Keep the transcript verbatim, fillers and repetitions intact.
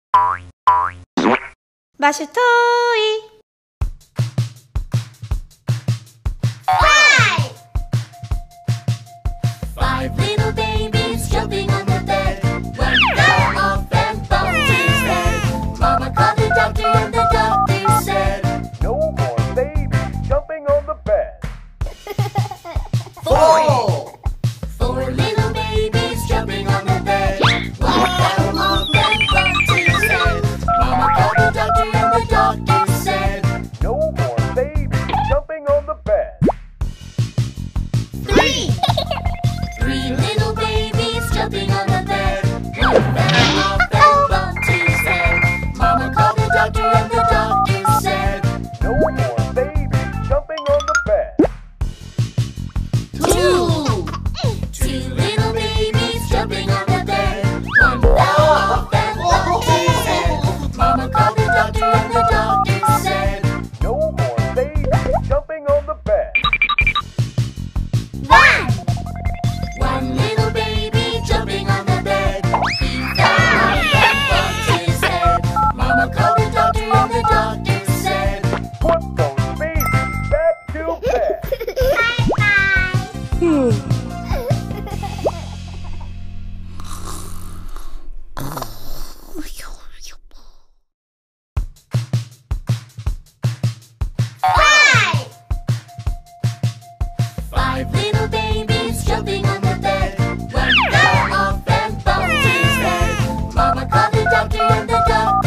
마슈토이. Five! Five little babies jumping on the bed. One fell off and bumped his head. Mama called the doctor and the doctor said, "No more babies jumping on the bed." Four! Four little babies jumping on the bed. One fell off and bumped his head. Mama called the doctor and the doctor said, "No more babies jumping on the bed." Three! Three little babies jumping on the bed. One fell off and bumped his head. Mama called the doctor and the doctor said, "No more babies jumping on the bed." Two! Two little babies jumping on the bed. One fell off and bumped his head. Mama called the doctor and the doctor said, "No more babies jumping on the bed." One! One little baby jumping on the bed. He fell off and bumped his head. Mama called the doctor and the doctor said, "Put those babies back to bed." Five! Five little babies jumping on the bed. One fell off and bumped his head. Mama called the doctor and the doctor